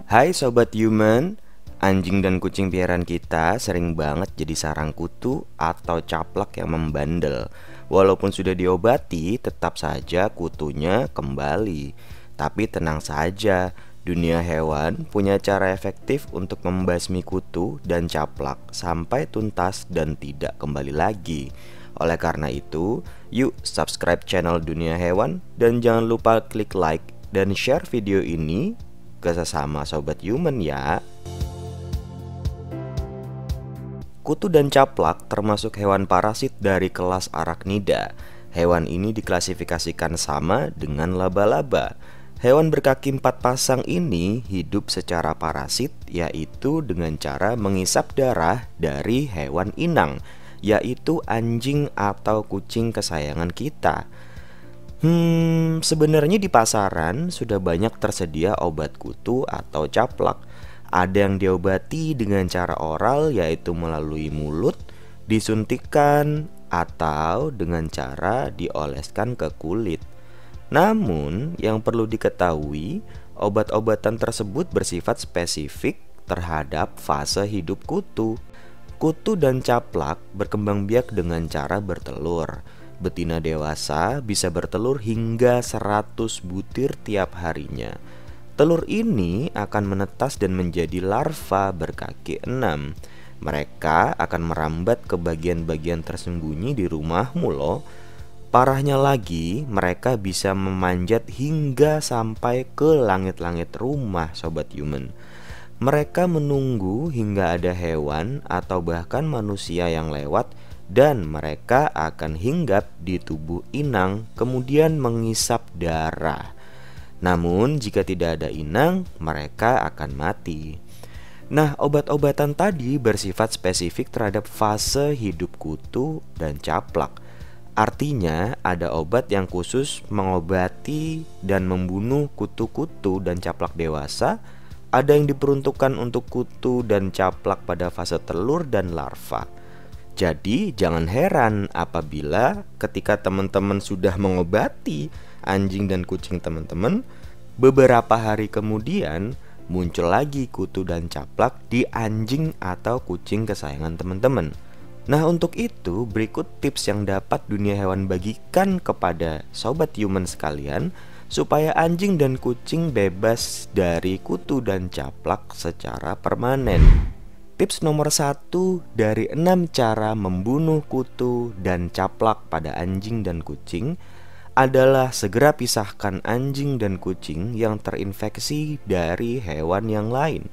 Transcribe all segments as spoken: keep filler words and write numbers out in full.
Hai Sobat Human, anjing dan kucing piaraan kita sering banget jadi sarang kutu atau caplak yang membandel. Walaupun sudah diobati, tetap saja kutunya kembali. Tapi tenang saja, dunia hewan punya cara efektif untuk membasmi kutu dan caplak sampai tuntas dan tidak kembali lagi. Oleh karena itu, yuk subscribe channel Dunia Hewan dan jangan lupa klik like dan share video ini ke sesama Sobat Human ya. Kutu dan caplak termasuk hewan parasit dari kelas Arachnida. Hewan ini diklasifikasikan sama dengan laba-laba. Hewan berkaki empat pasang ini hidup secara parasit, yaitu dengan cara mengisap darah dari hewan inang, yaitu anjing atau kucing kesayangan kita. Hmm, sebenarnya di pasaran sudah banyak tersedia obat kutu atau caplak. Ada yang diobati dengan cara oral, yaitu melalui mulut, disuntikkan, atau dengan cara dioleskan ke kulit. Namun, yang perlu diketahui, obat-obatan tersebut bersifat spesifik terhadap fase hidup kutu. Kutu dan caplak berkembang biak dengan cara bertelur. Betina dewasa bisa bertelur hingga seratus butir tiap harinya. Telur ini akan menetas dan menjadi larva berkaki enam. Mereka akan merambat ke bagian-bagian tersembunyi di rumahmu loh. Parahnya lagi, mereka bisa memanjat hingga sampai ke langit-langit rumah Sobat Human. Mereka menunggu hingga ada hewan atau bahkan manusia yang lewat, dan mereka akan hinggap di tubuh inang kemudian mengisap darah. Namun jika tidak ada inang, mereka akan mati. Nah, obat-obatan tadi bersifat spesifik terhadap fase hidup kutu dan caplak. Artinya ada obat yang khusus mengobati dan membunuh kutu-kutu dan caplak dewasa. Ada yang diperuntukkan untuk kutu dan caplak pada fase telur dan larva. Jadi jangan heran apabila ketika teman-teman sudah mengobati anjing dan kucing teman-teman, beberapa hari kemudian muncul lagi kutu dan caplak di anjing atau kucing kesayangan teman-teman. Nah, untuk itu berikut tips yang dapat dunia hewan bagikan kepada Sobat Human sekalian supaya anjing dan kucing bebas dari kutu dan caplak secara permanen. Tips nomor satu dari enam cara membunuh kutu dan caplak pada anjing dan kucing adalah segera pisahkan anjing dan kucing yang terinfeksi dari hewan yang lain.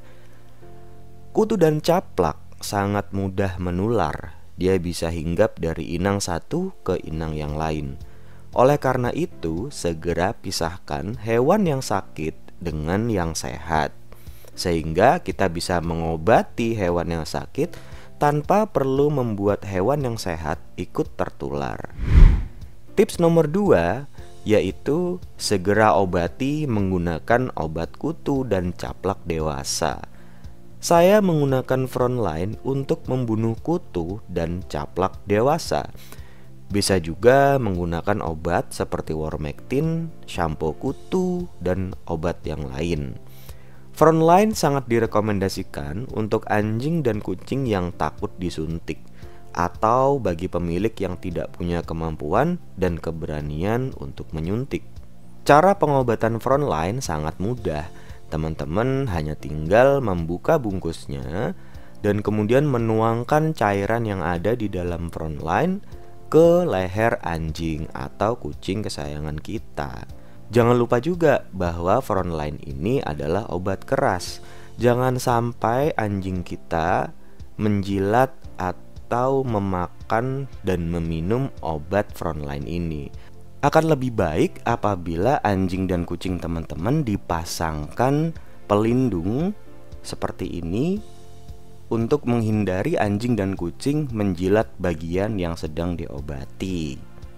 Kutu dan caplak sangat mudah menular. Dia bisa hinggap dari inang satu ke inang yang lain. Oleh karena itu, segera pisahkan hewan yang sakit dengan yang sehat, sehingga kita bisa mengobati hewan yang sakit tanpa perlu membuat hewan yang sehat ikut tertular. Tips nomor dua yaitu segera obati menggunakan obat kutu dan caplak dewasa. Saya menggunakan Frontline untuk membunuh kutu dan caplak dewasa. Bisa juga menggunakan obat seperti Wormectin, shampoo kutu, dan obat yang lain. Frontline sangat direkomendasikan untuk anjing dan kucing yang takut disuntik, atau bagi pemilik yang tidak punya kemampuan dan keberanian untuk menyuntik. Cara pengobatan Frontline sangat mudah. Teman-teman hanya tinggal membuka bungkusnya dan kemudian menuangkan cairan yang ada di dalam Frontline ke leher anjing atau kucing kesayangan kita. Jangan lupa juga bahwa Frontline ini adalah obat keras. Jangan sampai anjing kita menjilat atau memakan dan meminum obat Frontline ini. Akan lebih baik apabila anjing dan kucing teman-teman dipasangkan pelindung seperti ini untuk menghindari anjing dan kucing menjilat bagian yang sedang diobati.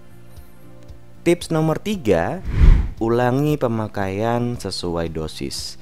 Tips nomor tiga, ulangi pemakaian sesuai dosis.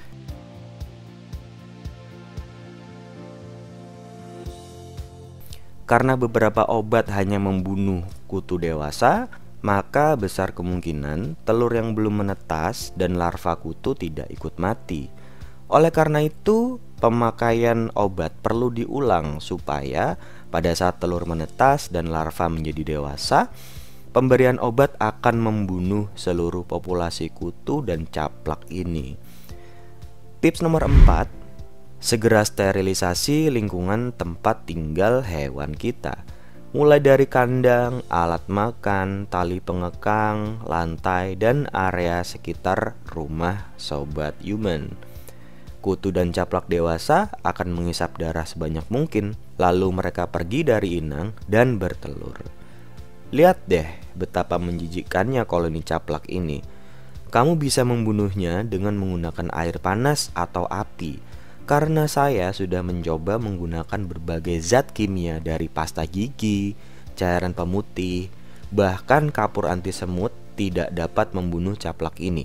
Karena beberapa obat hanya membunuh kutu dewasa, maka besar kemungkinan telur yang belum menetas dan larva kutu tidak ikut mati. Oleh karena itu, pemakaian obat perlu diulang supaya pada saat telur menetas dan larva menjadi dewasa, pemberian obat akan membunuh seluruh populasi kutu dan caplak ini. Tips nomor empat, segera sterilisasi lingkungan tempat tinggal hewan kita. Mulai dari kandang, alat makan, tali pengekang, lantai, dan area sekitar rumah sobat human. Kutu dan caplak dewasa akan menghisap darah sebanyak mungkin, lalu mereka pergi dari inang dan bertelur. Lihat deh betapa menjijikkannya koloni caplak ini. Kamu bisa membunuhnya dengan menggunakan air panas atau api. Karena saya sudah mencoba menggunakan berbagai zat kimia dari pasta gigi, cairan pemutih, bahkan kapur anti semut tidak dapat membunuh caplak ini.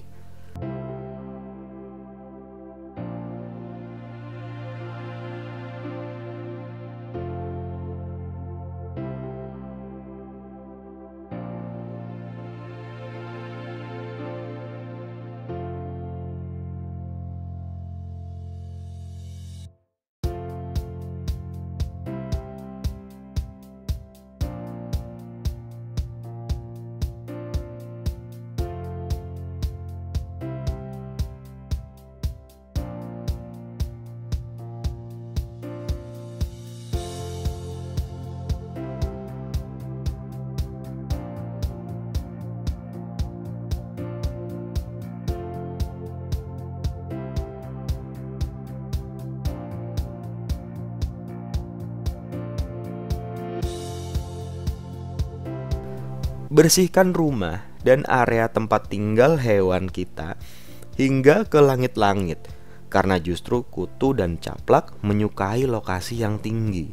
Bersihkan rumah dan area tempat tinggal hewan kita hingga ke langit-langit, karena justru kutu dan caplak menyukai lokasi yang tinggi.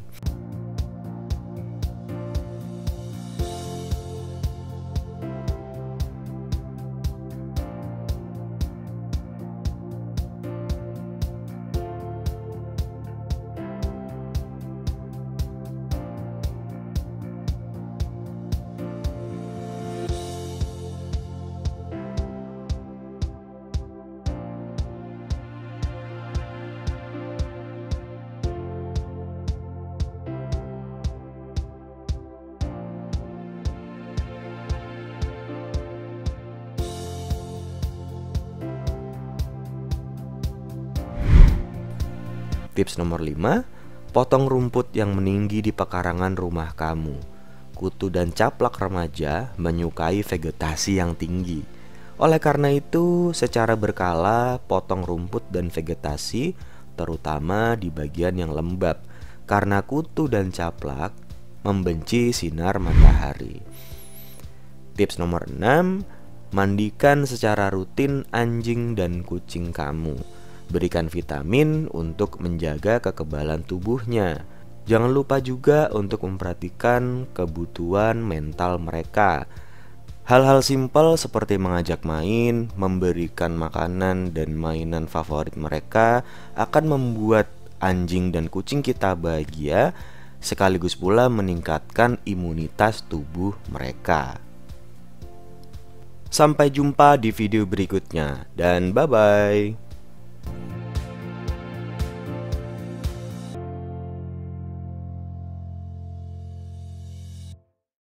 Tips nomor lima, potong rumput yang meninggi di pekarangan rumah kamu. Kutu dan caplak remaja menyukai vegetasi yang tinggi. Oleh karena itu, secara berkala potong rumput dan vegetasi, terutama di bagian yang lembab, karena kutu dan caplak membenci sinar matahari. Tips nomor enam, mandikan secara rutin anjing dan kucing kamu. Berikan vitamin untuk menjaga kekebalan tubuhnya. Jangan lupa juga untuk memperhatikan kebutuhan mental mereka. Hal-hal simpel seperti mengajak main, memberikan makanan dan mainan favorit mereka akan membuat anjing dan kucing kita bahagia, sekaligus pula meningkatkan imunitas tubuh mereka. Sampai jumpa di video berikutnya, dan bye-bye.